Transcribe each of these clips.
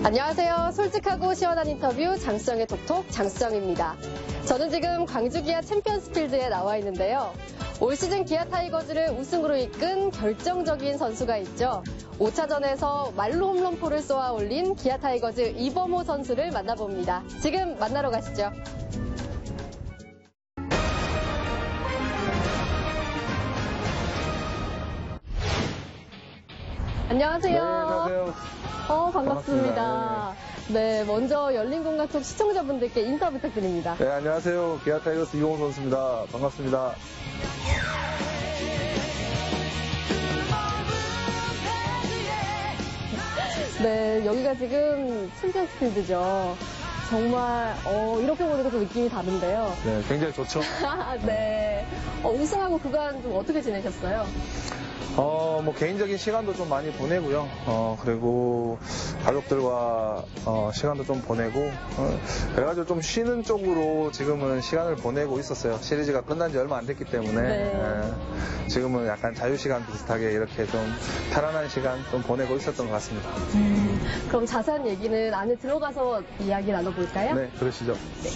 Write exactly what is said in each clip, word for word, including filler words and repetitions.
안녕하세요. 솔직하고 시원한 인터뷰 장수정의 톡톡 장수정입니다. 저는 지금 광주 기아 챔피언스필드에 나와 있는데요. 올 시즌 기아 타이거즈를 우승으로 이끈 결정적인 선수가 있죠. 오 차전에서 말로 홈런포를 쏘아 올린 기아 타이거즈 이범호 선수를 만나봅니다. 지금 만나러 가시죠. 안녕하세요. 네, 안녕하세요. 어, 반갑습니다. 반갑습니다. 네, 먼저 열린공감톡 시청자분들께 인사 부탁드립니다. 네, 안녕하세요. 기아 타이거스 이범호 선수입니다. 반갑습니다. 네, 여기가 지금 챔피언스필드죠. 정말 어, 이렇게 보니까 좀 느낌이 다른데요. 네, 굉장히 좋죠. 네, 어, 우승하고 그간 좀 어떻게 지내셨어요? 어, 뭐 개인적인 시간도 좀 많이 보내고요. 어, 그리고 가족들과 어, 시간도 좀 보내고 어, 그래가지고 좀 쉬는 쪽으로 지금은 시간을 보내고 있었어요. 시리즈가 끝난 지 얼마 안 됐기 때문에 네. 예, 지금은 약간 자유시간 비슷하게 이렇게 좀 편안한 시간 좀 보내고 있었던 것 같습니다. 음, 그럼 자세한 얘기는 안에 들어가서 이야기 나눠볼까요? 네, 그러시죠. 네.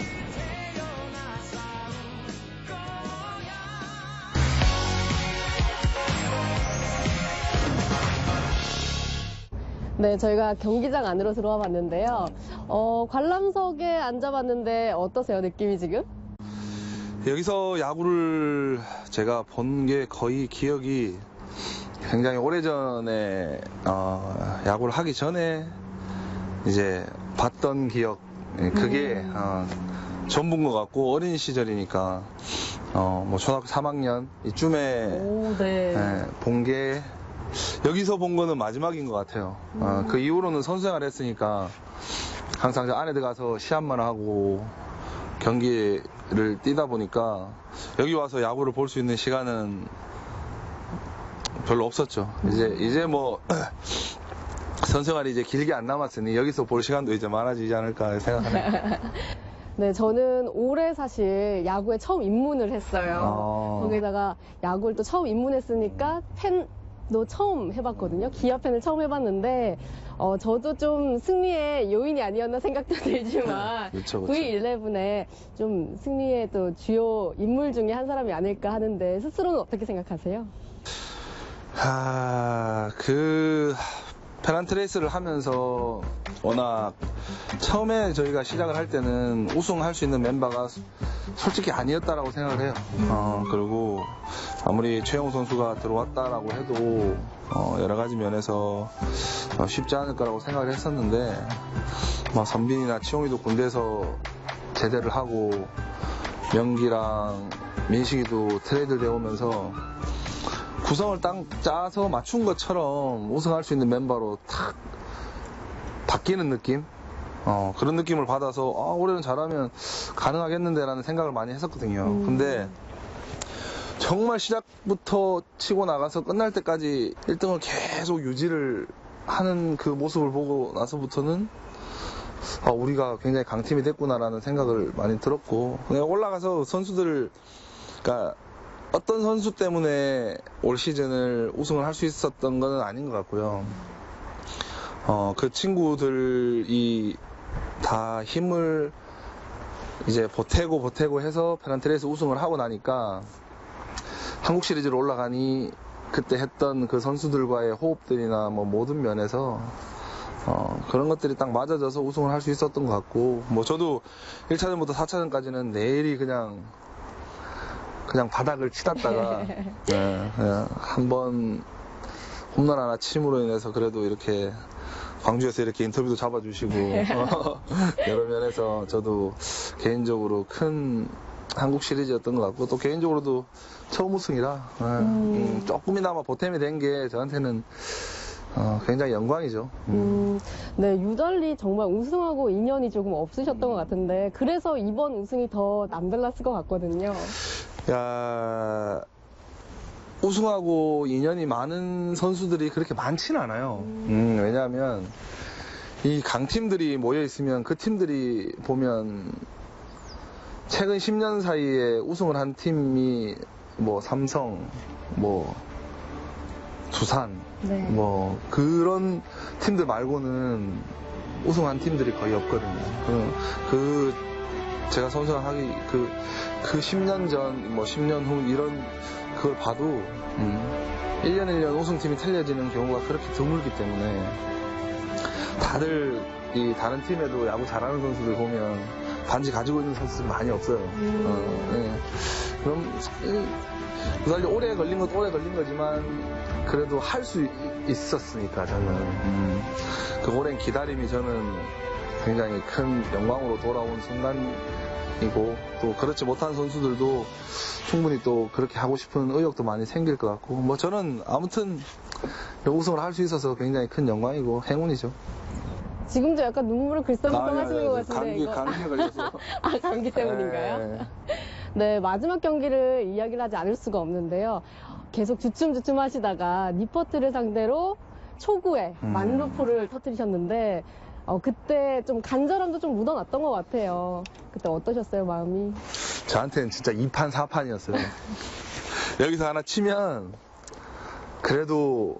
네, 저희가 경기장 안으로 들어와 봤는데요. 어, 관람석에 앉아봤는데 어떠세요, 느낌이 지금? 여기서 야구를 제가 본 게 거의 기억이 굉장히 오래전에 어, 야구를 하기 전에 이제 봤던 기억 그게 음. 어, 전부인 것 같고 어린 시절이니까 어, 뭐 초등학교 삼 학년 이쯤에 오, 네. 예, 본 게 여기서 본 거는 마지막인 것 같아요. 어, 음. 그 이후로는 선수생활 했으니까 항상 저 안에 들어가서 시합만 하고 경기를 뛰다 보니까 여기 와서 야구를 볼 수 있는 시간은 별로 없었죠. 이제 이제 뭐 선생활이 이제 길게 안 남았으니 여기서 볼 시간도 이제 많아지지 않을까 생각합니다. 네, 저는 올해 사실 야구에 처음 입문을 했어요. 아. 거기다가 야구를 또 처음 입문했으니까 팬도 처음 해봤거든요. 기아 팬을 처음 해봤는데 어, 저도 좀 승리의 요인이 아니었나 생각도 들지만 그렇죠, 그렇죠. 브이일레븐에 좀 승리의 또 주요 인물 중에 한 사람이 아닐까 하는데 스스로는 어떻게 생각하세요? 아, 그 페넌트레이스를 하면서 워낙 처음에 저희가 시작을 할 때는 우승할 수 있는 멤버가 솔직히 아니었다라고 생각을 해요. 어, 그리고 아무리 최영우 선수가 들어왔다라고 해도 어, 여러 가지 면에서 어, 쉽지 않을 거라고 생각을 했었는데 뭐 선빈이나 치용이도 군대에서 제대를 하고 명기랑 민식이도 트레이드 되어 오면서 구성을 딱 짜서 맞춘 것처럼 우승할 수 있는 멤버로 탁 바뀌는 느낌? 어, 그런 느낌을 받아서 아, 올해는 잘하면 가능하겠는데 라는 생각을 많이 했었거든요. 음. 근데 정말 시작부터 치고 나가서 끝날 때까지 일 등을 계속 유지를 하는 그 모습을 보고 나서부터는 아, 우리가 굉장히 강팀이 됐구나라는 생각을 많이 들었고 그냥 올라가서 선수들 그러니까 어떤 선수 때문에 올 시즌을 우승을 할 수 있었던 건 아닌 것 같고요. 어, 그 친구들이 다 힘을 이제 보태고 보태고 해서 페넌트레이스 우승을 하고 나니까 한국 시리즈로 올라가니 그때 했던 그 선수들과의 호흡들이나 뭐 모든 면에서 어, 그런 것들이 딱 맞아져서 우승을 할 수 있었던 것 같고 뭐 저도 일 차전부터 사 차전까지는 내일이 그냥 그냥 바닥을 치닫다가 네, 한번 홈런 하나 침으로 인해서 그래도 이렇게 광주에서 이렇게 인터뷰도 잡아주시고 여러 면에서 저도 개인적으로 큰 한국 시리즈였던 것 같고 또 개인적으로도 처음 우승이라 네, 음. 음, 조금이나마 보탬이 된 게 저한테는 어, 굉장히 영광이죠. 음. 음, 네, 유달리 정말 우승하고 인연이 조금 없으셨던 것 같은데 그래서 이번 우승이 더 남달랐을 것 같거든요. 야, 우승하고 인연이 많은 선수들이 그렇게 많지는 않아요. 음. 음, 왜냐하면 이 강팀들이 모여 있으면 그 팀들이 보면 최근 십 년 사이에 우승을 한 팀이 뭐 삼성, 뭐 두산, 네. 뭐 그런 팀들 말고는 우승한 팀들이 거의 없거든요. 그, 그 제가 선수하기 그, 그 십 년 전, 뭐 십 년 후 이런 그걸 봐도 음, 일 년 일 년 우승팀이 틀려지는 경우가 그렇게 드물기 때문에 다들 이 다른 팀에도 야구 잘하는 선수들 보면 반지 가지고 있는 선수들 많이 없어요. 음. 어, 예. 그럼 그 달리 오래 걸린 것도 오래 걸린 거지만 그래도 할 수 있었으니까 저는 음, 그 오랜 기다림이 저는 굉장히 큰 영광으로 돌아온 순간이고 또 그렇지 못한 선수들도 충분히 또 그렇게 하고 싶은 의욕도 많이 생길 것 같고 뭐 저는 아무튼 우승을 할 수 있어서 굉장히 큰 영광이고 행운이죠. 지금도 약간 눈물을 글썽글썽 하시는 것 같은데. 감기, 이거. 감기에 걸려서. 아, 감기 때문인가요? 네. 네, 마지막 경기를 이야기를 하지 않을 수가 없는데요. 계속 주춤주춤 하시다가 니퍼트를 상대로 초구에 음. 만루포를 터뜨리셨는데, 어, 그때 좀 간절함도 좀 묻어났던 것 같아요. 그때 어떠셨어요, 마음이? 저한테는 진짜 이 판 사 판이었어요. 여기서 하나 치면 그래도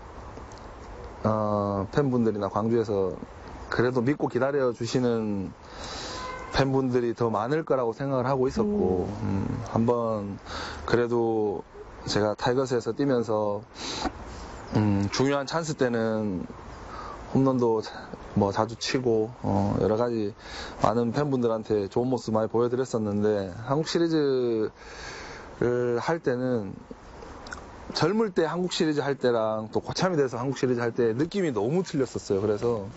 어, 팬분들이나 광주에서 그래도 믿고 기다려 주시는 팬분들이 더 많을 거라고 생각을 하고 있었고 음. 음, 한번 그래도 제가 타이거스에서 뛰면서 음, 중요한 찬스 때는 홈런도 뭐 자주 치고 어, 여러 가지 많은 팬분들한테 좋은 모습 많이 보여드렸었는데 한국 시리즈를 할 때는 젊을 때 한국 시리즈 할 때랑 또 고참이 돼서 한국 시리즈 할 때 느낌이 너무 틀렸었어요. 그래서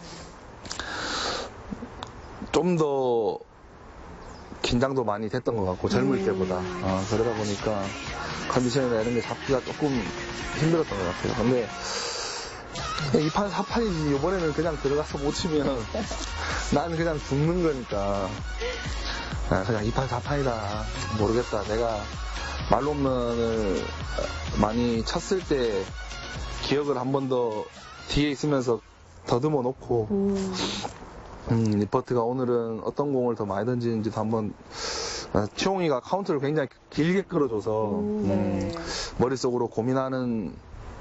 좀 더 긴장도 많이 됐던 것 같고 젊을 때보다 어, 그러다 보니까 컨디션이나 이런 게 잡기가 조금 힘들었던 것 같아요. 근데 이 판 사 판이지 이번에는 그냥 들어가서 못 치면 나는 그냥 죽는 거니까 아, 그냥 이 판 사 판이다 모르겠다. 내가 말로 홈런을 많이 쳤을 때 기억을 한 번 더 뒤에 있으면서 더듬어 놓고 음. 음, 리퍼트가 오늘은 어떤 공을 더 많이 던지는지도 한번 아, 치홍이가 카운트를 굉장히 길게 끌어줘서 음, 네. 음, 머릿속으로 고민하는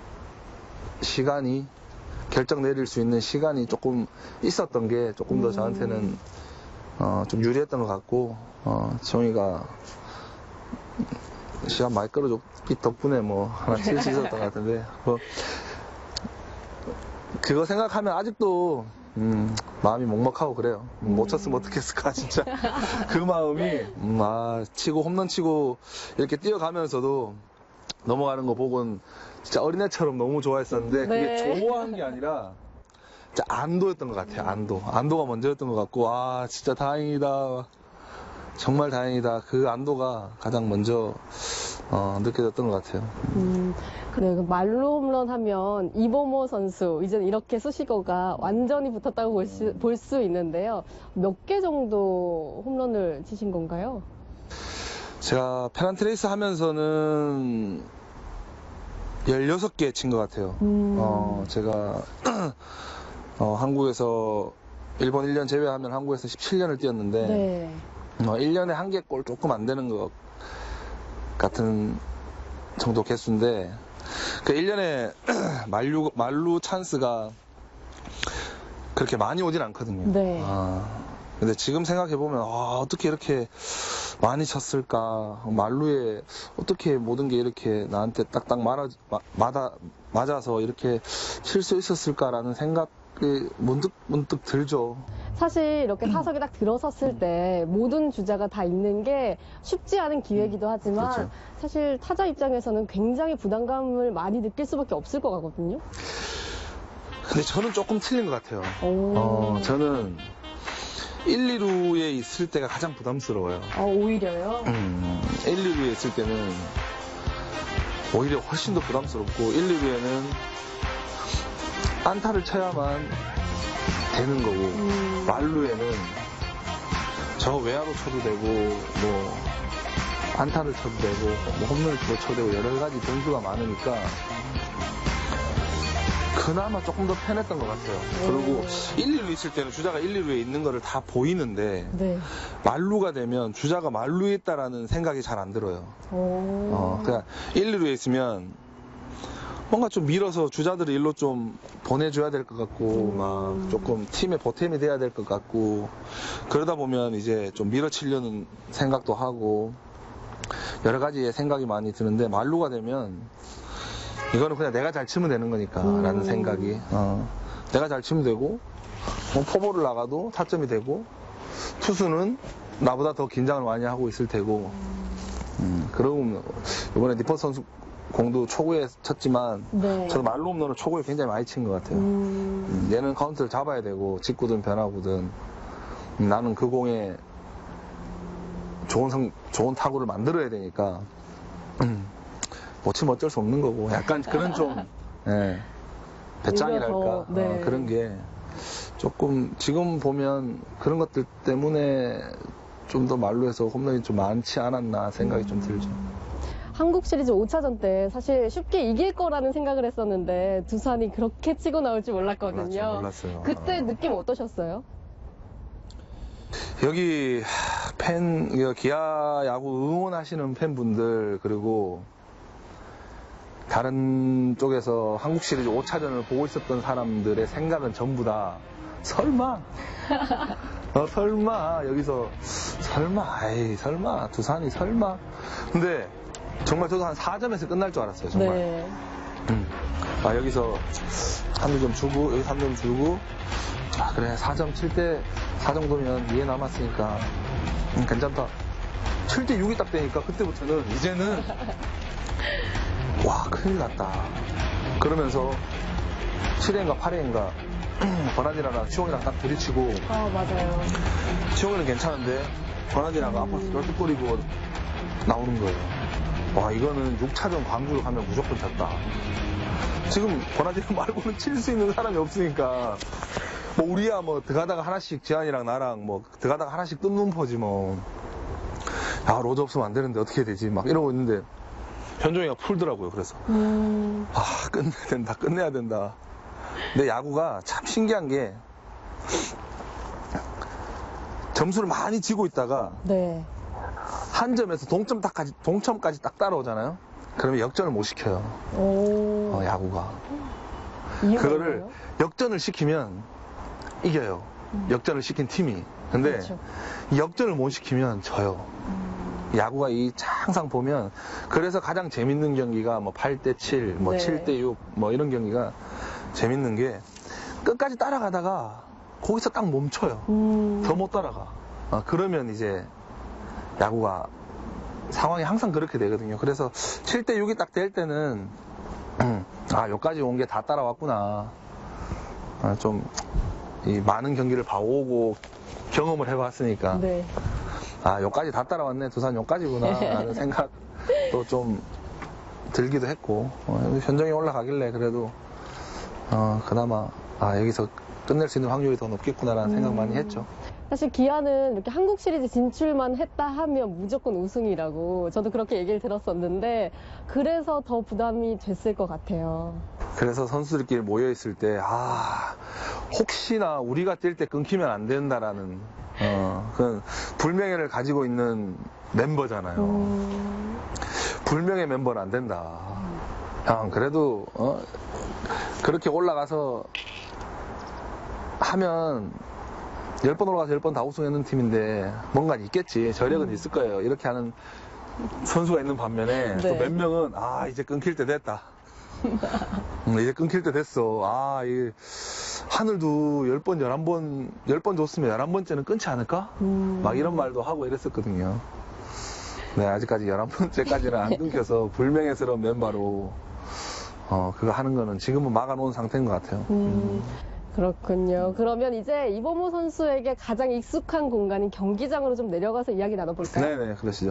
시간이 결정 내릴 수 있는 시간이 조금 있었던 게 조금 더 음. 저한테는 어, 좀 유리했던 것 같고 어, 치홍이가 시간 많이 끌어줬기 덕분에 뭐 하나 칠 수 있었던 것 같은데 뭐 그거 생각하면 아직도 음, 마음이 먹먹하고 그래요. 음, 못 쳤으면 어떡했을까 진짜 그 마음이 음, 아 치고 홈런 치고 이렇게 뛰어가면서도 넘어가는 거 보곤 진짜 어린애처럼 너무 좋아했었는데 네. 그게 좋아한 게 아니라 진짜 안도였던 것 같아요. 안도 안도가 먼저였던 것 같고 아 진짜 다행이다 정말 다행이다. 그 안도가 가장 먼저 어, 느껴졌던 것 같아요. 음, 네, 그 말로 홈런 하면 이범호 선수, 이제는 이렇게 수식어가 완전히 붙었다고 볼 수, 볼 수 있는데요. 몇 개 정도 홈런을 치신 건가요? 제가 페넌트레이스 하면서는 열여섯 개 친 것 같아요. 음. 어, 제가 어, 한국에서 일본 일 년 제외하면 한국에서 십칠 년을 뛰었는데 네. 어, 일 년에 한 개 골 조금 안 되는 것 같은 정도 개수인데 그 일 년에 만루, 만루 찬스가 그렇게 많이 오진 않거든요. 네. 아, 근데 지금 생각해보면 아, 어떻게 이렇게 많이 쳤을까 만루에 어떻게 모든 게 이렇게 나한테 딱딱 맞아, 맞아, 맞아서 이렇게 칠 수 있었을까라는 생각이 문득 문득 들죠. 사실 이렇게 타석에 딱 들어섰을 때 모든 주자가 다 있는 게 쉽지 않은 기회이기도 하지만 그렇죠. 사실 타자 입장에서는 굉장히 부담감을 많이 느낄 수밖에 없을 것 같거든요. 근데 저는 조금 틀린 것 같아요. 오. 어, 저는 일, 이 루에 있을 때가 가장 부담스러워요. 어, 오히려요? 음, 일, 이 루에 있을 때는 오히려 훨씬 더 부담스럽고 일, 이 루에는 안타를 쳐야만 되는 거고 음. 말루에는 저 외야로 쳐도 되고 뭐 안타를 쳐도 되고 뭐 홈런을 쳐도 되고 여러 가지 변수가 많으니까 그나마 조금 더 편했던 것 같아요. 그리고 일, 이 루 있을 때는 주자가 일, 이 루에 있는 거를 다 보이는데 네. 말루가 되면 주자가 말루에 있다라는 생각이 잘 안 들어요. 오. 어, 그냥 일, 이 루에 있으면 뭔가 좀 밀어서 주자들을 일로 좀 보내줘야 될 것 같고, 막 조금 팀의 보탬이 돼야 될 것 같고, 그러다 보면 이제 좀 밀어치려는 생각도 하고, 여러 가지의 생각이 많이 드는데, 말루가 되면, 이거는 그냥 내가 잘 치면 되는 거니까, 음. 라는 생각이, 어, 내가 잘 치면 되고, 뭐 포볼을 나가도 타점이 되고, 투수는 나보다 더 긴장을 많이 하고 있을 테고, 음, 그러고, 이번에 니퍼 선수 공도 초구에 쳤지만, 네. 저도 말로 홈런을 초구에 굉장히 많이 친 것 같아요. 음. 음, 얘는 카운트를 잡아야 되고, 직구든 변화구든, 음, 나는 그 공에 좋은 성, 좋은 타구를 만들어야 되니까, 음, 못 치면 어쩔 수 없는 거고, 약간 그런 좀, 예, 배짱이랄까, 오히려 더, 네. 어, 그런 게 조금, 지금 보면 그런 것들 때문에 좀 더 말로해서 홈런이 좀 많지 않았나 생각이 좀 들죠. 한국 시리즈 오 차전 때 사실 쉽게 이길 거라는 생각을 했었는데 두산이 그렇게 치고 나올 줄 몰랐거든요. 몰랐죠, 몰랐어요. 그때 어. 느낌 어떠셨어요? 여기 팬, 이거 기아 야구 응원하시는 팬분들, 그리고 다른 쪽에서 한국 시리즈 오 차전을 보고 있었던 사람들의 생각은 전부 다 설마? 어, 설마? 여기서 설마? 아이, 설마? 두산이 설마? 근데 정말 저도 한 사 점에서 끝날 줄 알았어요, 정말. 네. 음. 아, 여기서 삼 점 주고, 여기 삼 점 주고, 아, 그래, 사 점 칠 때, 사 정도면 이해 남았으니까, 음, 괜찮다. 칠 대 육이 딱 되니까, 그때부터는, 이제는, 와, 큰일 났다. 그러면서, 칠 회인가 팔 회인가, 버나디라랑 치홍이랑 딱 부딪히고, 아, 맞아요. 치홍이는 괜찮은데, 버나디라가 앞으로 널뚝거리고 나오는 거예요. 와, 이거는 육 차전 광주로 가면 무조건 졌다. 지금 버나디라 말고는 칠 수 있는 사람이 없으니까, 뭐 우리야 뭐 들어가다가 하나씩 지한이랑 나랑 뭐 들어가다가 하나씩 뜯는 포지 뭐. 야, 로저 없으면 안 되는데 어떻게 해야 되지? 막 이러고 있는데 현종이가 풀더라고요. 그래서 음. 아, 끝내야 된다, 끝내야 된다. 근데 야구가 참 신기한 게 점수를 많이 지고 있다가 네. 한 점에서 동점 딱까지 동점까지 딱 따라오잖아요. 그러면 역전을 못 시켜요. 오. 어, 야구가. 이유가 그거를 있나요? 역전을 시키면 이겨요. 역전을 시킨 팀이. 근데 그렇죠. 역전을 못 시키면 져요. 야구가 이 항상 보면 그래서 가장 재밌는 경기가 뭐 팔 대 칠, 뭐 네. 칠 대 육, 뭐 이런 경기가 재밌는 게 끝까지 따라가다가 거기서 딱 멈춰요. 음. 더 못 따라가. 어, 그러면 이제 야구가 상황이 항상 그렇게 되거든요. 그래서 칠 대 육이 딱 될 때는 음, 아, 여기까지 온 게 다 따라왔구나. 아, 좀 이 많은 경기를 봐오고 경험을 해봤으니까 네. 아, 여기까지 다 따라왔네. 두산 여기까지구나 라는 생각도 좀 들기도 했고, 어, 현정이 올라가길래 그래도 어, 그나마 아, 여기서 끝낼 수 있는 확률이 더 높겠구나라는 생각 많이 했죠. 사실 기아는 이렇게 한국 시리즈 진출만 했다 하면 무조건 우승이라고 저도 그렇게 얘기를 들었었는데 그래서 더 부담이 됐을 것 같아요. 그래서 선수들끼리 모여있을 때, 아, 혹시나 우리가 뛸 때 끊기면 안 된다라는, 어, 그 불명예를 가지고 있는 멤버잖아요. 음. 불명예 멤버는 안 된다. 형, 그래도, 어, 그렇게 올라가서 하면, 열 번 올라가서 열 번 다 우승했는 팀인데, 뭔가 있겠지. 저력은 있을 거예요. 이렇게 하는 선수가 있는 반면에, 네. 또 몇 명은, 아, 이제 끊길 때 됐다. 음, 이제 끊길 때 됐어. 아, 이 하늘도 열 번, 열한 번, 열 번 줬으면 열한 번째는 끊지 않을까? 음. 막 이런 말도 하고 이랬었거든요. 네, 아직까지 열한 번째까지는 안 끊겨서 불명예스러운 멤버로, 어, 그거 하는 거는 지금은 막아놓은 상태인 것 같아요. 음, 그렇군요. 그러면 이제 이범호 선수에게 가장 익숙한 공간인 경기장으로 좀 내려가서 이야기 나눠볼까요? 네네, 그러시죠.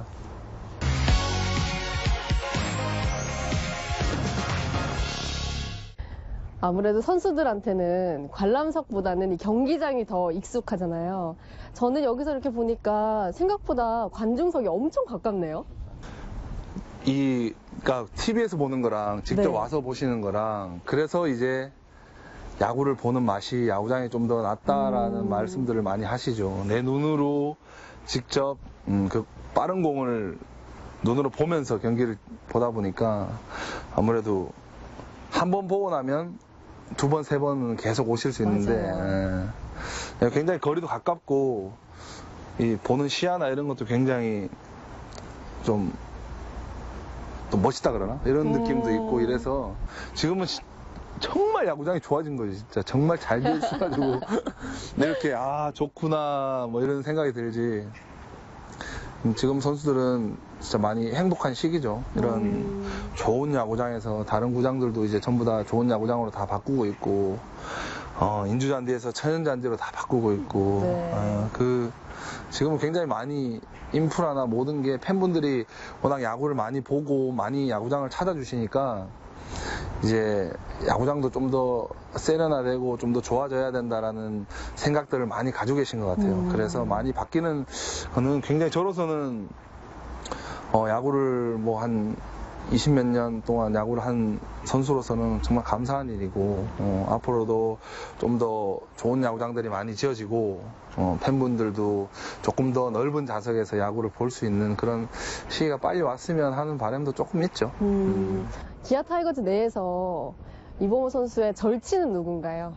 아무래도 선수들한테는 관람석보다는 이 경기장이 더 익숙하잖아요. 저는 여기서 이렇게 보니까 생각보다 관중석이 엄청 가깝네요. 이, 그니까, 티비에서 보는 거랑 직접 네. 와서 보시는 거랑, 그래서 이제 야구를 보는 맛이 야구장이 좀 더 낫다라는 음. 말씀들을 많이 하시죠. 내 눈으로 직접, 음, 그 빠른 공을 눈으로 보면서 경기를 보다 보니까 아무래도 한 번 보고 나면 두 번, 세 번은 계속 오실 수 있는데 예. 굉장히 거리도 가깝고 이 보는 시야나 이런 것도 굉장히 좀 또 멋있다 그러나 이런 느낌도 있고 이래서 지금은 시, 정말 야구장이 좋아진 거지. 진짜 정말 잘 돼 있어가지고 이렇게 아 좋구나 뭐 이런 생각이 들지. 지금 선수들은 진짜 많이 행복한 시기죠. 이런 음. 좋은 야구장에서 다른 구장들도 이제 전부 다 좋은 야구장으로 다 바꾸고 있고 어, 인주잔디에서 천연잔디로 다 바꾸고 있고 네. 어, 그 지금은 굉장히 많이 인프라나 모든 게 팬분들이 워낙 야구를 많이 보고 많이 야구장을 찾아주시니까 이제 야구장도 좀 더 세련화되고 좀 더 좋아져야 된다라는 생각들을 많이 가지고 계신 것 같아요. 음. 그래서 많이 바뀌는 거는 굉장히 저로서는 어, 야구를 뭐 한 이십몇 년 동안 야구를 한 선수로서는 정말 감사한 일이고 어, 앞으로도 좀 더 좋은 야구장들이 많이 지어지고 어, 팬분들도 조금 더 넓은 좌석에서 야구를 볼 수 있는 그런 시기가 빨리 왔으면 하는 바람도 조금 있죠. 음, 음. 기아 타이거즈 내에서 이범호 선수의 절친은 누군가요?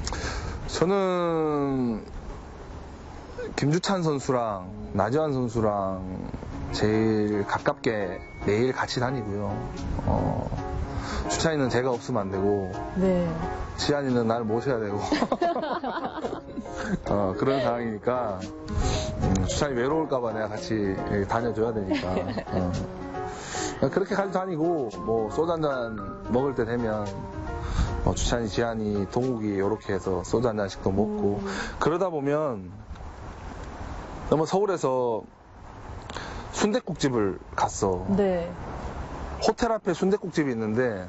저는 김주찬 선수랑 나지완 선수랑 제일 가깝게 매일 같이 다니고요. 어, 주찬이는 제가 없으면 안 되고, 네. 지한이는 날 모셔야 되고, 어, 그런 상황이니까, 음, 주찬이 외로울까봐 내가 같이 다녀줘야 되니까. 어. 그렇게 같이 다니고, 뭐, 소주 한잔 먹을 때 되면, 뭐 주찬이, 지한이, 동욱이, 이렇게 해서 소주 한 잔씩도 먹고, 음. 그러다 보면, 너무 서울에서 순댓국집을 갔어. 네. 호텔 앞에 순댓국집이 있는데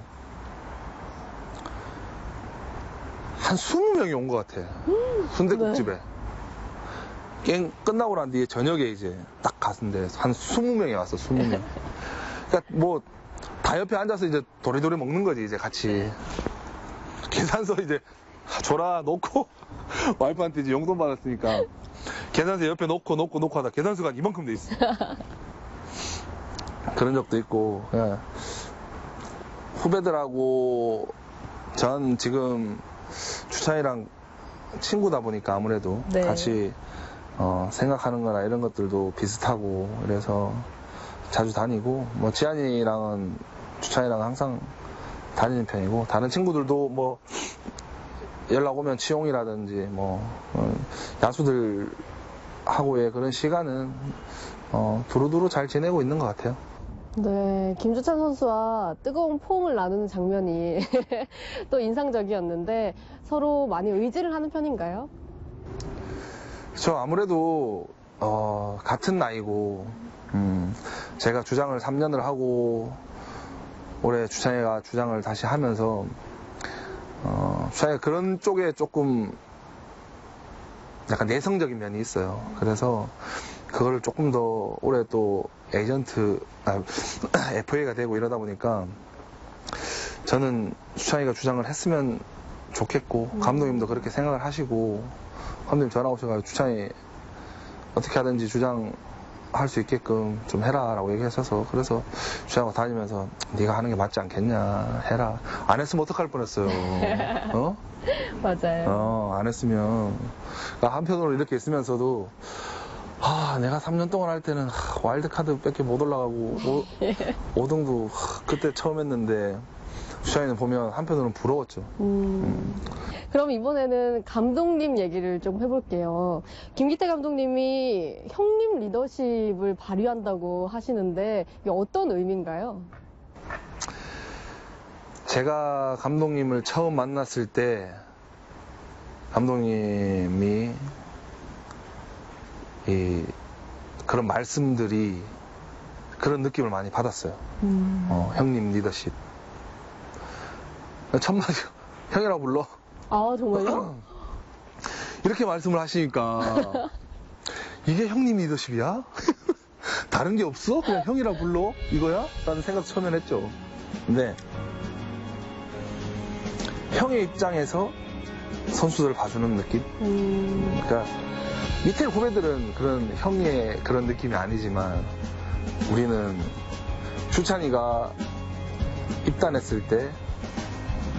한 스무 명이 온 것 같아. 음, 순댓국집에. 네. 게임 끝나고 난 뒤에 저녁에 이제 딱 갔는데 한 스무 명이 왔어. 스무 명. 그러니까 뭐 다 옆에 앉아서 이제 도리도리 먹는 거지 이제 같이. 계산서 이제 줘라 놓고 와이프한테 이제 용돈 받았으니까 계산서 옆에 놓고 놓고 놓고 하다 계산서가 이만큼 돼 있어. 그런 적도 있고. 예. 후배들하고 전 지금 주찬이랑 친구다 보니까 아무래도 네. 같이 어, 생각하는 거나 이런 것들도 비슷하고 그래서 자주 다니고 뭐 지한이랑은 주찬이랑 항상 다니는 편이고 다른 친구들도 뭐 연락 오면 치용이라든지 뭐 어, 야수들하고의 그런 시간은 어, 두루두루 잘 지내고 있는 것 같아요. 네, 김주찬 선수와 뜨거운 포옹을 나누는 장면이 또 인상적이었는데 서로 많이 의지를 하는 편인가요? 저 아무래도 어, 같은 나이고 음, 제가 주장을 삼 년을 하고 올해 주찬이가 주장을 다시 하면서 어, 주찬이가 그런 쪽에 조금 약간 내성적인 면이 있어요. 그래서 그거를 조금 더 올해 또 에이전트, 아, 에프에이가 되고 이러다 보니까 저는 주찬이가 주장을 했으면 좋겠고 음. 감독님도 그렇게 생각을 하시고 감독님 전화 오셔가지고 주찬이 어떻게 하든지 주장할 수 있게끔 좀 해라 라고 얘기하셔서 그래서 주장하고 다니면서 네가 하는 게 맞지 않겠냐 해라. 안 했으면 어떡할 뻔했어요. 어? 맞아요. 어, 안 했으면 그러니까 한편으로 이렇게 있으면서도 아, 내가 삼 년 동안 할 때는 하, 와일드카드밖에 못 올라가고 오 등도 하, 그때 처음 했는데 주찬이는 보면 한편으로는 부러웠죠. 음. 음. 그럼 이번에는 감독님 얘기를 좀 해볼게요. 김기태 감독님이 형님 리더십을 발휘한다고 하시는데 이게 어떤 의미인가요? 제가 감독님을 처음 만났을 때 감독님이 이 그런 말씀들이 그런 느낌을 많이 받았어요. 음. 어, 형님 리더십. 첫마디 형이라고 불러. 아 정말요? 이렇게 말씀을 하시니까 이게 형님 리더십이야? 다른 게 없어? 그냥 형이라 불러? 이거야? 라는 생각 처음엔 했죠. 근데 형의 입장에서 선수들을 봐주는 느낌? 음. 그러니까 밑에 후배들은 그런 형의 그런 느낌이 아니지만 우리는 주찬이가 입단했을 때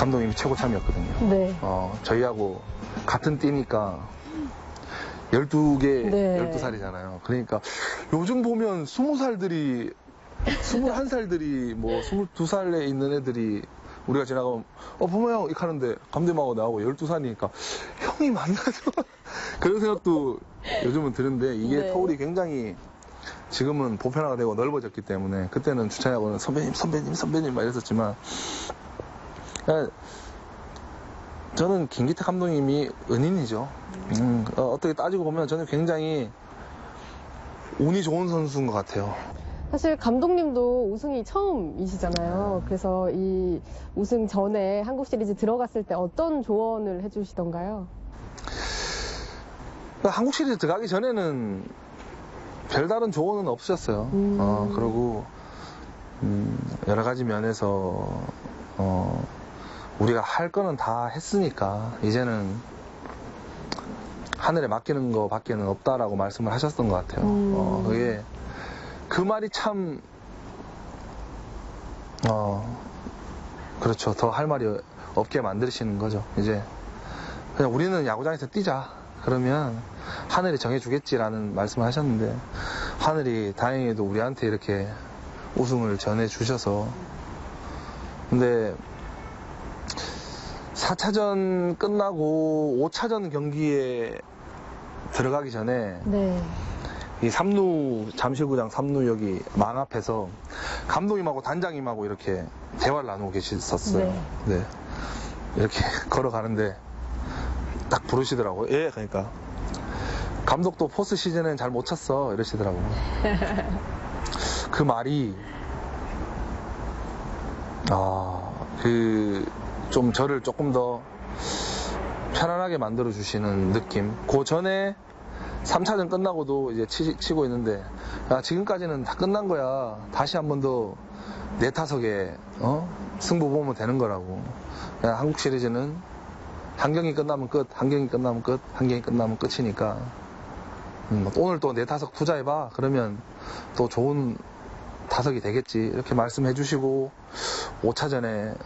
감독님이 최고 참이었거든요. 네. 어, 저희하고 같은 띠니까 열두 개, 네. 열두 살이잖아요. 그러니까 요즘 보면 스무 살들이, 스물한 살들이, 뭐, 스물두 살에 있는 애들이 우리가 지나가면, 어, 부모 형, 이렇게 하는데 감독님하고 나하고 열두 살이니까 형이 만나죠. 그런 생각도 요즘은 드는데 이게 네. 터울이 굉장히 지금은 보편화가 되고 넓어졌기 때문에 그때는 주차장하고는 선배님, 선배님, 선배님 막 이랬었지만 그러니까 저는 김기태 감독님이 은인이죠. 음, 어, 어떻게 따지고 보면 저는 굉장히 운이 좋은 선수인 것 같아요. 사실 감독님도 우승이 처음이시잖아요. 그래서 이 우승 전에 한국 시리즈 들어갔을 때 어떤 조언을 해주시던가요? 한국 시리즈 들어가기 전에는 별다른 조언은 없으셨어요. 음. 어, 그리고 음, 여러 가지 면에서 어, 우리가 할 거는 다 했으니까 이제는 하늘에 맡기는 거 밖에는 없다라고 말씀을 하셨던 것 같아요. 음. 어, 그게 그 말이 참 어, 그렇죠. 더 할 말이 없게 만드시는 거죠. 이제 그냥 우리는 야구장에서 뛰자. 그러면 하늘이 정해주겠지라는 말씀을 하셨는데 하늘이 다행히도 우리한테 이렇게 우승을 전해주셔서 근데 사 차전 끝나고 오 차전 경기에 들어가기 전에 네. 이 삼루 잠실구장 삼루 여기 망 앞에서 감독님하고 단장님하고 이렇게 대화를 나누고 계셨었어요. 네. 네. 이렇게 걸어가는데 딱 부르시더라고요. 예, 그러니까 감독도 포스트 시즌엔 잘 못 쳤어 이러시더라고요. 그 말이 아, 그 좀 저를 조금 더 편안하게 만들어 주시는 느낌. 그 전에 삼 차전 끝나고도 이제 치, 치고 있는데 야, 지금까지는 다 끝난 거야. 다시 한 번 더 내 타석에 어? 승부 보면 되는 거라고. 야, 한국 시리즈는 한 경기 끝나면 끝, 한 경기 끝나면 끝, 한 경기 끝나면 끝이니까 음, 오늘 또 내 타석 투자해봐. 그러면 또 좋은 타석이 되겠지. 이렇게 말씀해 주시고 오 차전에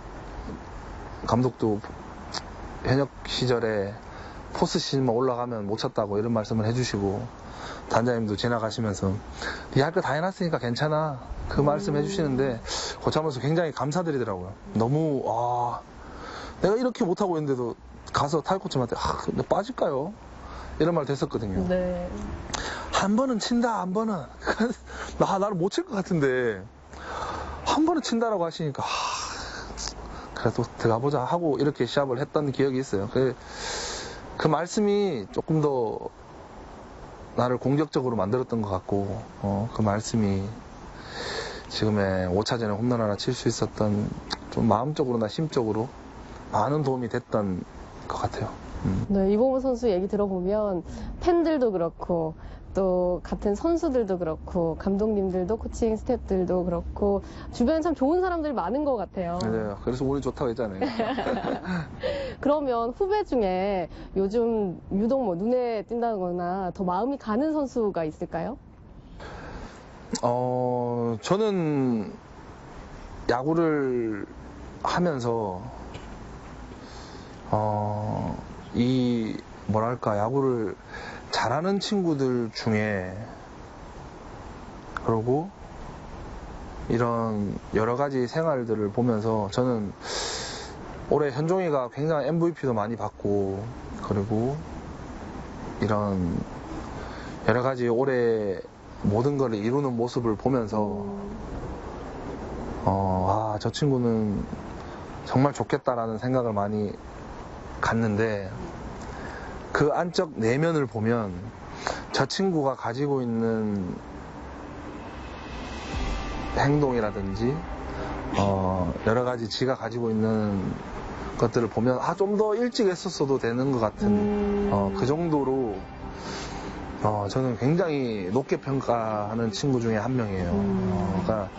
감독도 현역 시절에 포스 시즌만 올라가면 못 쳤다고 이런 말씀을 해주시고 단장님도 지나가시면서 네 할 거 다 해놨으니까 괜찮아. 그 말씀 해주시는데 고참면서 굉장히 감사드리더라고요. 너무 아 내가 이렇게 못하고 있는데도 가서 타이코치한테 아, 근데 빠질까요? 이런 말 됐었거든요. 네. 한 번은 친다, 한 번은. 나, 나를 못 칠 것 같은데, 한 번은 친다라고 하시니까, 하, 그래도 들어가보자 하고 이렇게 시합을 했던 기억이 있어요. 그, 그 말씀이 조금 더 나를 공격적으로 만들었던 것 같고, 어, 그 말씀이 지금의 오 차전에 홈런 하나 칠 수 있었던 좀 마음적으로나 심적으로 많은 도움이 됐던 것 같아요. 음. 네, 이봉우 선수 얘기 들어보면 팬들도 그렇고 또 같은 선수들도 그렇고 감독님들도 코칭 스태프들도 그렇고 주변에 참 좋은 사람들이 많은 것 같아요. 맞아요. 그래서 운이 좋다고 했잖아요. 그러면 후배 중에 요즘 유독 뭐 눈에 띈다거나 더 마음이 가는 선수가 있을까요? 어, 저는 야구를 하면서 어, 이 뭐랄까 야구를 잘하는 친구들 중에 그리고 이런 여러 가지 생활들을 보면서 저는 올해 현종이가 굉장히 엠브이피도 많이 받고 그리고 이런 여러 가지 올해 모든 걸 이루는 모습을 보면서 어, 아, 저 친구는 정말 좋겠다라는 생각을 많이 갔는데 그 안적 내면을 보면 저 친구가 가지고 있는 행동이라든지 어, 여러 가지 지가 가지고 있는 것들을 보면 아, 좀 더 일찍 했었어도 되는 것 같은 음... 어, 그 정도로 어, 저는 굉장히 높게 평가하는 친구 중에 한 명이에요. 음... 어, 그러니까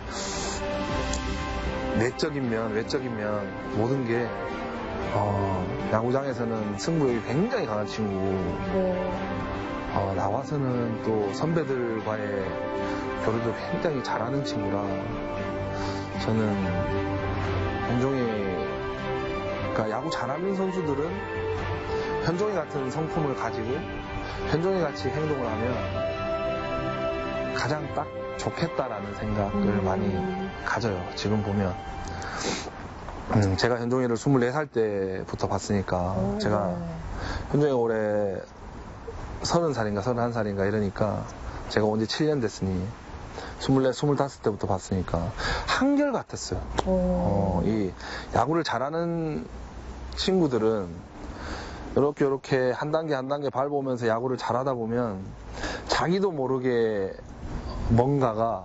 내적인 면, 외적인 면 모든 게 어, 야구장에서는 승부욕이 굉장히 강한 친구고 네. 어, 나와서는 또 선배들과의 교류도 굉장히 잘하는 친구라 저는 현종이 그러니까 야구 잘하는 선수들은 현종이 같은 성품을 가지고 현종이 같이 행동을 하면 가장 딱 좋겠다라는 생각을 음. 많이 가져요. 지금 보면. 음, 제가 현종이를 스물네 살 때부터 봤으니까 오, 제가 네. 현종이가 올해 서른 살인가 서른한 살인가 이러니까 제가 온 지 칠 년 됐으니 스물네, 스물다섯 때부터 봤으니까 한결 같았어요. 오. 어, 이 야구를 잘하는 친구들은 이렇게 이렇게 한 단계 한 단계 밟으면서 야구를 잘하다 보면 자기도 모르게 뭔가가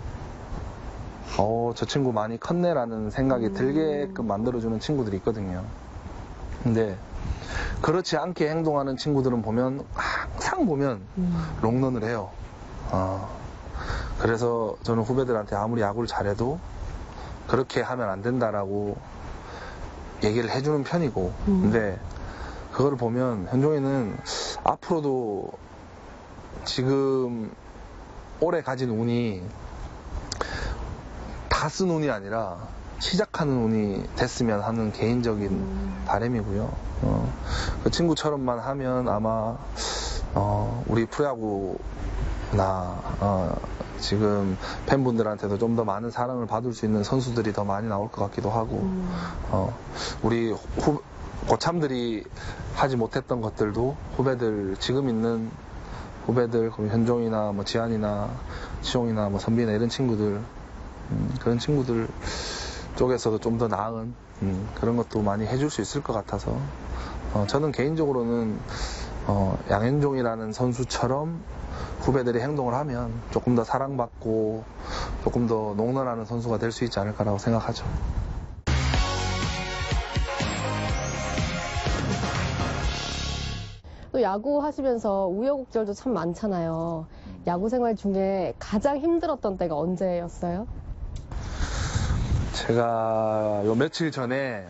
어, 저 친구 많이 컸네라는 생각이 음. 들게끔 만들어주는 친구들이 있거든요. 근데 그렇지 않게 행동하는 친구들은 보면 항상 보면 음. 롱런을 해요. 어, 그래서 저는 후배들한테 아무리 야구를 잘해도 그렇게 하면 안 된다라고 얘기를 해주는 편이고 음. 근데 그걸 보면 현종이는 앞으로도 지금 올해 가진 운이 다 쓴 운이 아니라 시작하는 운이 됐으면 하는 개인적인 음. 바람이고요. 어, 그 친구처럼만 하면 아마 어, 우리 프로야구나 어, 지금 팬분들한테도 좀 더 많은 사랑을 받을 수 있는 선수들이 더 많이 나올 것 같기도 하고 음. 어, 우리 후, 고참들이 하지 못했던 것들도 후배들 지금 있는 후배들 그럼 현종이나 뭐 지한이나 치용이나 뭐 선비나 이런 친구들 음, 그런 친구들 쪽에서도 좀 더 나은 음, 그런 것도 많이 해줄 수 있을 것 같아서 어, 저는 개인적으로는 어, 양현종이라는 선수처럼 후배들이 행동을 하면 조금 더 사랑받고 조금 더 농런하는 선수가 될 수 있지 않을까라고 생각하죠. 또 야구 하시면서 우여곡절도 참 많잖아요. 야구 생활 중에 가장 힘들었던 때가 언제였어요? 제가 요 며칠 전에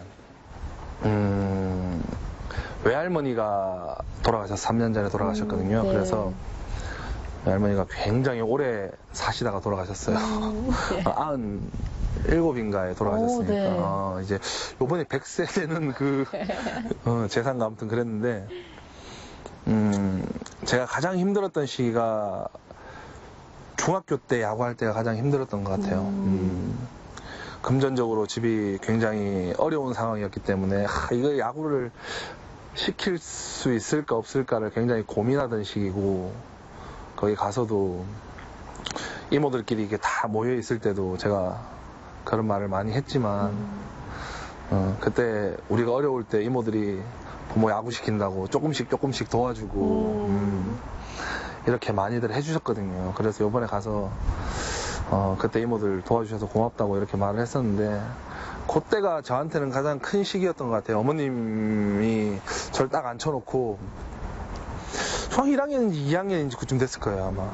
음, 외할머니가 돌아가셔서 삼 년 전에 돌아가셨거든요. 음, 네. 그래서 외할머니가 굉장히 오래 사시다가 돌아가셨어요. 음, 네. 아흔 일곱인가에 돌아가셨으니까 오, 네. 어, 이제 요번에 백 세 되는 그 어, 재산가 아무튼 그랬는데 음, 제가 가장 힘들었던 시기가 중학교 때 야구할 때가 가장 힘들었던 것 같아요. 음. 음, 금전적으로 집이 굉장히 어려운 상황이었기 때문에 하, 이거 야구를 시킬 수 있을까 없을까를 굉장히 고민하던 시기고 거기 가서도 이모들끼리 이게 다 모여 있을 때도 제가 그런 말을 많이 했지만 음. 어, 그때 우리가 어려울 때 이모들이 부모 야구 시킨다고 조금씩 조금씩 도와주고 음. 음, 이렇게 많이들 해주셨거든요. 그래서 이번에 가서 어, 그때 이모들 도와주셔서 고맙다고 이렇게 말을 했었는데 그때가 저한테는 가장 큰 시기였던 것 같아요. 어머님이 저를 딱 앉혀놓고 중학교 일 학년인지 이 학년인지 그쯤 됐을 거예요 아마.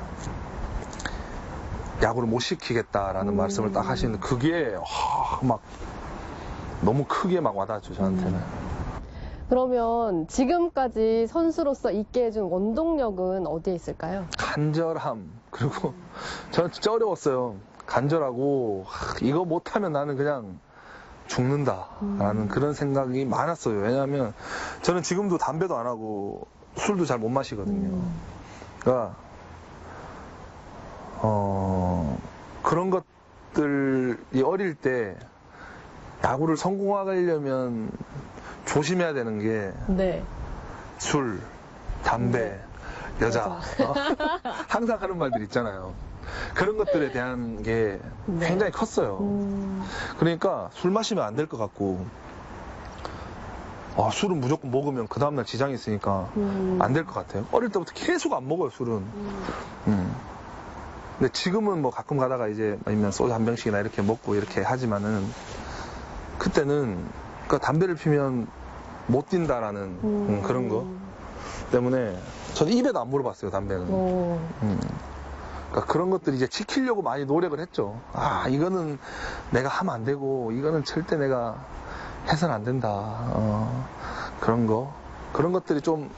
야구를 못 시키겠다라는 음. 말씀을 딱 하시는데 그게 와, 막 너무 크게 막 와닿았죠 저한테는. 음. 그러면 지금까지 선수로서 있게 해준 원동력은 어디에 있을까요? 간절함. 그리고 저는 진짜 어려웠어요. 간절하고 하, 이거 못하면 나는 그냥 죽는다라는 음. 그런 생각이 많았어요. 왜냐하면 저는 지금도 담배도 안 하고 술도 잘 못 마시거든요. 음. 그러니까 어, 그런 것들이 어릴 때 야구를 성공하려면 조심해야 되는 게 네. 술, 담배, 네. 여자. 어? 항상 하는 말들 있잖아요. 그런 것들에 대한 게 네. 굉장히 컸어요. 음. 그러니까 술 마시면 안 될 것 같고, 아, 술은 무조건 먹으면 그 다음날 지장이 있으니까 음. 안 될 것 같아요. 어릴 때부터 계속 안 먹어요, 술은. 음. 음. 근데 지금은 뭐 가끔 가다가 이제 아니면 소주 한 병씩이나 이렇게 먹고 이렇게 하지만은 그때는 그러니까 담배를 피면 못 뛴다라는 음. 음, 그런 거 때문에 저는 입에도 안 물어봤어요, 담배는. 오. 음. 그러니까 그런 것들 이제 지키려고 많이 노력을 했죠. 아, 이거는 내가 하면 안 되고, 이거는 절대 내가 해서는 안 된다. 어, 그런 거. 그런 것들이 좀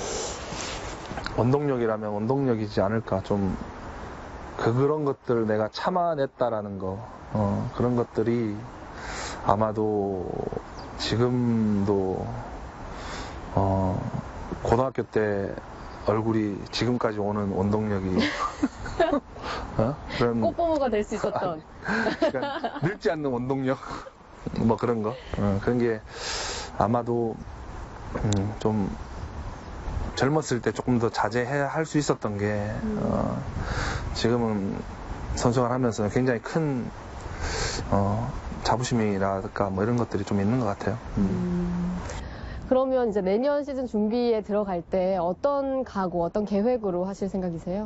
원동력이라면 원동력이지 않을까. 좀, 그, 그런 것들을 내가 참아냈다라는 거. 어, 그런 것들이 아마도 지금도 어, 고등학교 때 얼굴이 지금까지 오는 원동력이 어? 그런 꽃보모가 될 수 있었던. 그러니까 늙지 않는 원동력 뭐 그런 거 어, 그런 게 아마도 음, 좀 젊었을 때 조금 더 자제해야 할 수 있었던 게 음. 어, 지금은 선수생활 하면서 굉장히 큰 어, 자부심이랄까 뭐 이런 것들이 좀 있는 것 같아요. 음. 음. 그러면 이제 내년 시즌 준비에 들어갈 때 어떤 각오, 어떤 계획으로 하실 생각이세요?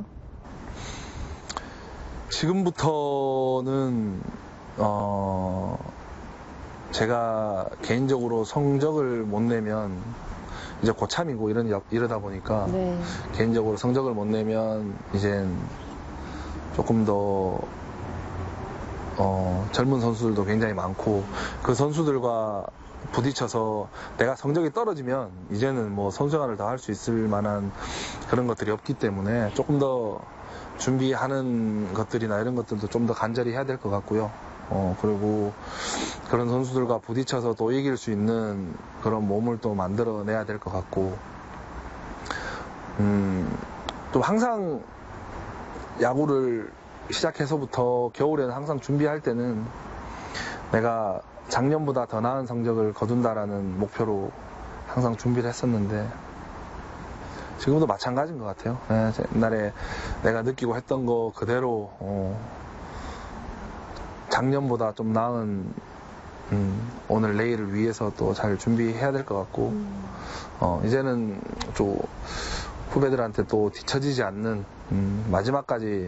지금부터는 어, 제가 개인적으로 성적을 못 내면 이제 고참이고 이런, 이러다 보니까 네. 개인적으로 성적을 못 내면 이젠 조금 더 어, 젊은 선수들도 굉장히 많고 그 선수들과 부딪혀서 내가 성적이 떨어지면 이제는 뭐 선수생활을 더 할 수 있을 만한 그런 것들이 없기 때문에 조금 더 준비하는 것들이나 이런 것들도 좀 더 간절히 해야 될 것 같고요. 어, 그리고 그런 선수들과 부딪혀서 또 이길 수 있는 그런 몸을 또 만들어내야 될 것 같고, 음, 또 항상 야구를 시작해서부터 겨울에는 항상 준비할 때는 내가 작년보다 더 나은 성적을 거둔다라는 목표로 항상 준비를 했었는데 지금도 마찬가지인 것 같아요. 네, 옛날에 내가 느끼고 했던 거 그대로 어, 작년보다 좀 나은 음, 오늘 내일을 위해서 또 잘 준비해야 될 것 같고 음. 어, 이제는 좀 후배들한테 또 뒤처지지 않는 음, 마지막까지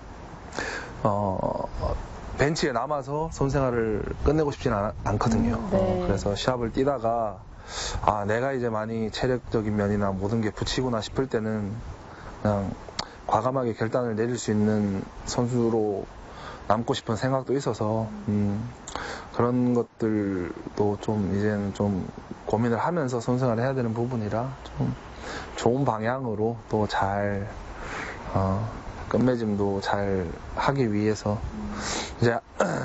어, 벤치에 남아서 선생활을 끝내고 싶지는 않, 않거든요. 음, 네. 어, 그래서 시합을 뛰다가 아 내가 이제 많이 체력적인 면이나 모든 게 붙이구나 싶을 때는 그냥 과감하게 결단을 내릴 수 있는 선수로 남고 싶은 생각도 있어서 음, 그런 것들도 좀 이제는 좀 고민을 하면서 선생활을 해야 되는 부분이라 좀 좋은 방향으로 또 잘 어, 끝맺음도 잘 하기 위해서 이제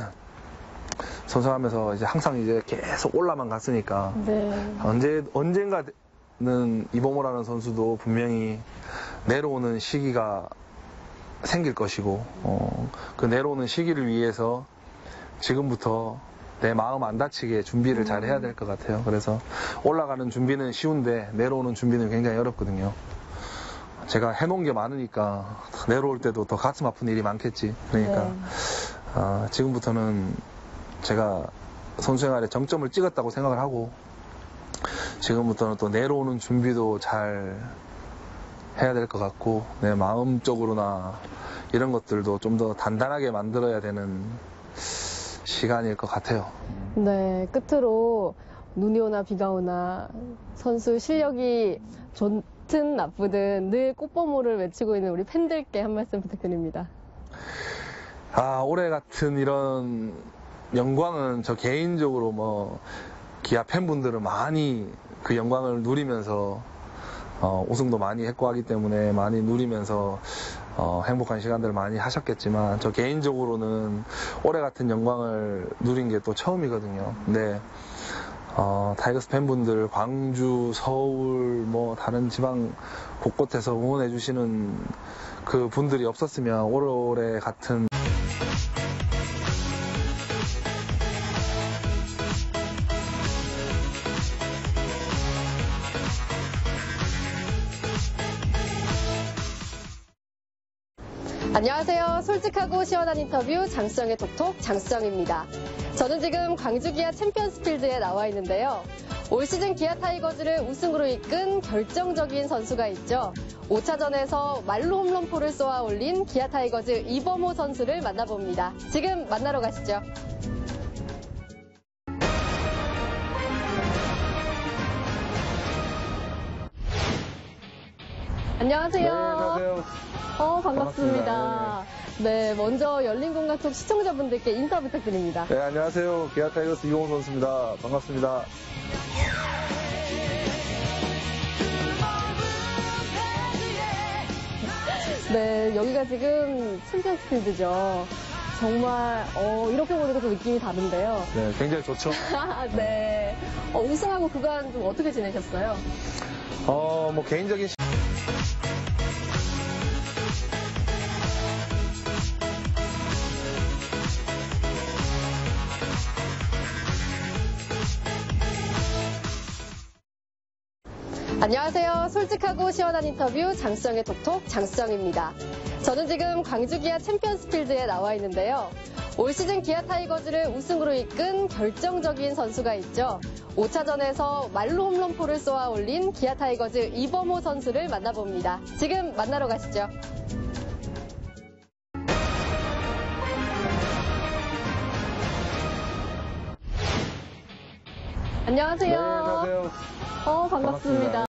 선수하면서 이제 항상 이제 계속 올라만 갔으니까 네. 언제 언젠가는 이범호라는 선수도 분명히 내려오는 시기가 생길 것이고 어, 그 내려오는 시기를 위해서 지금부터 내 마음 안 다치게 준비를 잘 해야 될 것 같아요. 그래서 올라가는 준비는 쉬운데 내려오는 준비는 굉장히 어렵거든요. 제가 해놓은 게 많으니까 내려올 때도 더 가슴 아픈 일이 많겠지. 그러니까 네. 어, 지금부터는 제가 선수생활에 정점을 찍었다고 생각을 하고 지금부터는 또 내려오는 준비도 잘 해야 될 것 같고 내 마음적으로나 이런 것들도 좀 더 단단하게 만들어야 되는 시간일 것 같아요. 네, 끝으로 눈이 오나 비가 오나 선수 실력이 좋든 나쁘든 늘 꽃보모를 외치고 있는 우리 팬들께 한 말씀 부탁드립니다. 아, 올해 같은 이런 영광은 저 개인적으로 뭐 기아 팬분들은 많이 그 영광을 누리면서 어, 우승도 많이 했고 하기 때문에 많이 누리면서 어, 행복한 시간들을 많이 하셨겠지만 저 개인적으로는 올해 같은 영광을 누린 게 또 처음이거든요. 근데 어, 타이거스 팬분들 광주, 서울, 뭐 다른 지방 곳곳에서 응원해 주시는 그 분들이 없었으면 올해 같은 안녕하세요. 솔직하고 시원한 인터뷰 장수정의 톡톡 장수정입니다. 저는 지금 광주 기아 챔피언스필드에 나와 있는데요. 올 시즌 기아 타이거즈를 우승으로 이끈 결정적인 선수가 있죠. 오 차전에서 말로 홈런포를 쏘아 올린 기아 타이거즈 이범호 선수를 만나봅니다. 지금 만나러 가시죠. 안녕하세요. 네, 안녕하세요. 어, 반갑습니다. 반갑습니다. 네, 먼저 열린공간톡 시청자분들께 인사 부탁드립니다. 네, 안녕하세요. 기아 타이거스 이범호 선수입니다. 반갑습니다. 네, 여기가 지금 챔피언스필드죠. 정말 어, 이렇게 보니까 좀 느낌이 다른데요. 네, 굉장히 좋죠. 네. 어, 우승하고 그간 좀 어떻게 지내셨어요? 어, 뭐 개인적인 시- 안녕하세요. 솔직하고 시원한 인터뷰 장수영의 톡톡 장수영입니다. 저는 지금 광주 기아 챔피언스필드에 나와 있는데요. 올 시즌 기아 타이거즈를 우승으로 이끈 결정적인 선수가 있죠. 오 차전에서 말로 홈런포를 쏘아 올린 기아 타이거즈 이범호 선수를 만나봅니다. 지금 만나러 가시죠. 안녕하세요. 네, 안녕하세요. 어, 반갑습니다. 반갑습니다.